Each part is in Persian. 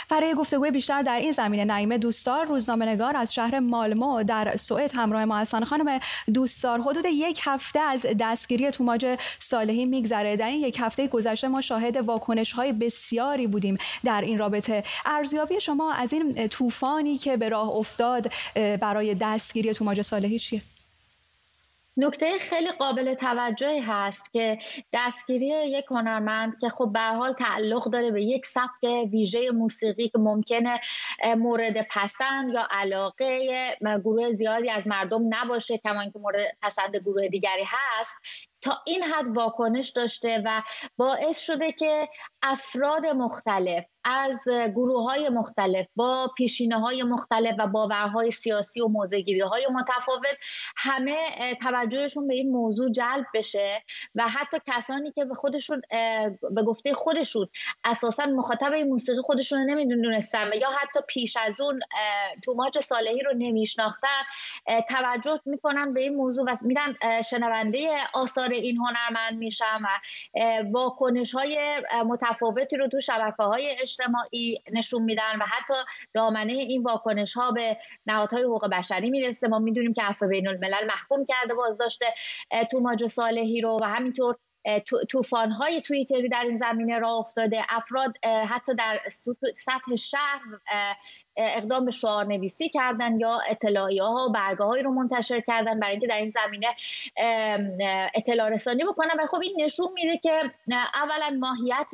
برای گفتگوی بیشتر در این زمینه نعیمه دوستدار، روزنامه‌نگار از شهر مالمو در سوئد همراه ما هستند. خانم دوستدار، حدود یک هفته از دستگیری توماج صالحی میگذره. در این یک هفته گذشته ما شاهد واکنش‌های بسیاری بودیم در این رابطه. ارزیابی شما از این طوفانی که به راه افتاد برای دستگیری توماج صالحی چیه؟ نکته خیلی قابل توجهی هست که دستگیری یک هنرمند که خب به هر حال تعلق داره به یک سبک ویژه موسیقی که ممکنه مورد پسند یا علاقه گروه زیادی از مردم نباشه، کما اینکه مورد پسند گروه دیگری هست، تا این حد واکنش داشته و باعث شده که افراد مختلف از گروه‌های مختلف با پیشینه‌های مختلف و باورهای سیاسی و موضع‌گیری‌های متفاوت همه توجهشون به این موضوع جلب بشه و حتی کسانی که به خودشون به گفته خودشون اساساً مخاطب این موسیقی خودشون رو نمی‌دونستن یا حتی پیش از اون توماج صالحی رو نمی‌شناختن توجه می‌کنن به این موضوع و میرن شنونده آثار این هنرمند میشن و واکنش‌های متفاوتی رو تو شبکه‌های اجتماعی نشون میدن و حتی دامنه این واکنش‌ها به نهادهای حقوق بشری میرسه. ما میدونیم که عفو بین الملل محکوم کرده بازداشت توماج صالحی رو و همینطور طوفان‌های توییتری در این زمینه راه افتاده. افراد حتی در سطح شهر اقدام به شعارنویسی کردن یا اطلاعیه‌ها و برگه‌هایی رو منتشر کردن برای اینکه در این زمینه اطلاع رسانی بکنن و خب این نشون میده که اولا ماهیت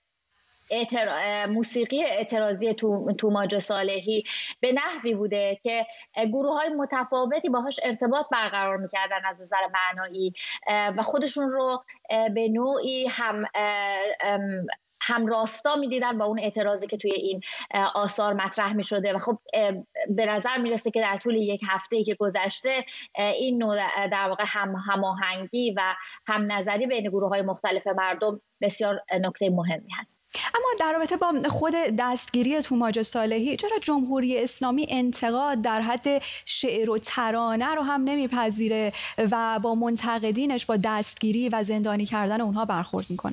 موسیقی اعتراضی توماج صالحی به نحوی بوده که گروه‌های متفاوتی باهاش ارتباط برقرار می‌کردن از نظر معنایی و خودشون رو به نوعی هم راستا می‌دیدن با اون اعتراضی که توی این آثار مطرح می‌شده و خب به نظر میرسه که در طول یک هفته‌ای که گذشته این نوع در واقع هماهنگی و هم نظری بین گروه‌های مختلف مردم بسیار نکته مهمی هست. اما در رابطه با خود دستگیری توماج صالحی، چرا جمهوری اسلامی انتقاد در حد شعر و ترانه رو هم نمیپذیره و با منتقدینش با دستگیری و زندانی کردن اونها برخورد میکنه؟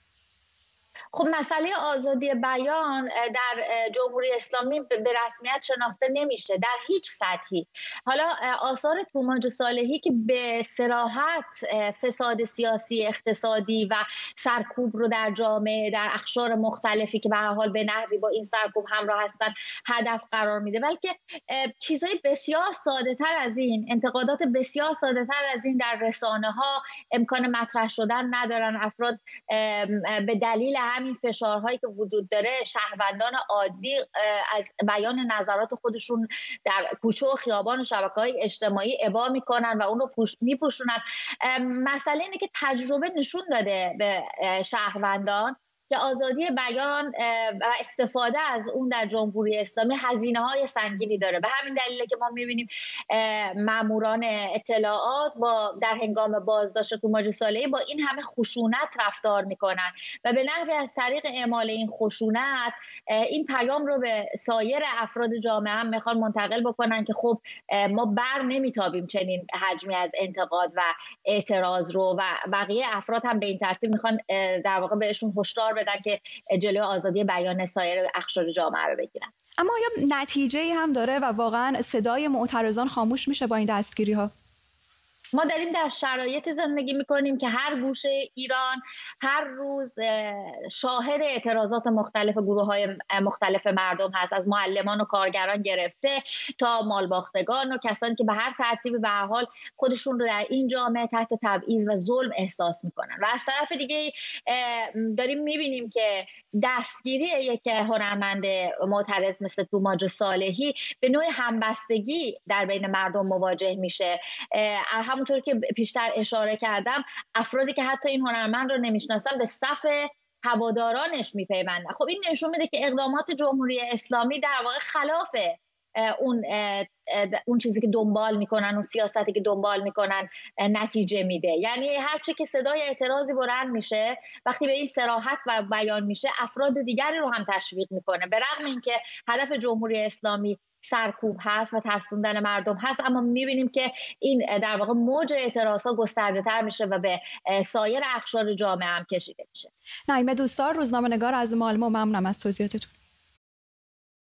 خب مسئله آزادی بیان در جمهوری اسلامی به رسمیت شناخته نمیشه در هیچ سطحی. حالا آثار توماج صالحی که به صراحت فساد سیاسی، اقتصادی و سرکوب رو در جامعه در اقشار مختلفی که به هر حال به نحوی با این سرکوب همراه هستن هدف قرار میده، بلکه چیزهای بسیار ساده تر از این، انتقادات بسیار ساده تر از این در رسانه ها امکان مطرح شدن ندارن. افراد به دلیل همین فشارهایی که وجود داره شهروندان عادی از بیان نظرات خودشون در کوچه و خیابان و شبکه‌های اجتماعی ابا میکنن و اون رو میپوشونن. مسئله اینه که تجربه نشون داده به شهروندان که آزادی بیان و استفاده از اون در جمهوری اسلامی هزینه‌های سنگینی داره. به همین دلیله که ما می‌بینیم ماموران اطلاعات در هنگام بازداشت توماج صالحی با این همه خشونت رفتار میکنن و به نحوی از طریق اعمال این خشونت این پیام رو به سایر افراد جامعه هم میخوان منتقل بکنن که خب ما بر نمیتابیم چنین حجمی از انتقاد و اعتراض رو و بقیه افراد هم به این ترتیب میخوان در واقع بهشون هشدار بدن که جلوی آزادی بیان سایر اقشار جامعه رو بگیرن. اما آیا نتیجه‌ای هم داره و واقعا صدای معترضان خاموش میشه با این دستگیری‌ها؟ ما داریم در شرایط زندگی میکنیم که هر گوشه ایران هر روز شاهد اعتراضات مختلف گروه‌های مختلف مردم هست، از معلمان و کارگران گرفته تا مالباختگان و کسانی که به هر ترتیبی به هر حال خودشون رو در این جامعه تحت تبعیض و ظلم احساس میکنن. و از طرف دیگه داریم میبینیم که دستگیری یک هنرمند معترض مثل توماج صالحی به نوعی همبستگی در بین مردم مواجه میشه. همونطور که پیشتر اشاره کردم افرادی که حتی این هنرمند رو نمیشناسن به صف هوادارانش میپیوندن. خب این نشون میده که اقدامات جمهوری اسلامی در واقع خلاف اون چیزی که دنبال میکنن، اون سیاستی که دنبال میکنن نتیجه میده. یعنی هرچی که صدای اعتراضی بلند میشه وقتی به این صراحت و بیان میشه افراد دیگری رو هم تشویق میکنه. به رغم اینکه هدف جمهوری اسلامی سرکوب هست و ترسوندن مردم هست، اما میبینیم که این در واقع موج اعتراضها گسترده تر میشه و به سایر اقشار جامعه هم کشیده میشه. نعیمه دوستدار، روزنامه‌نگار از مالمو، ممنونم از توضیحاتتون.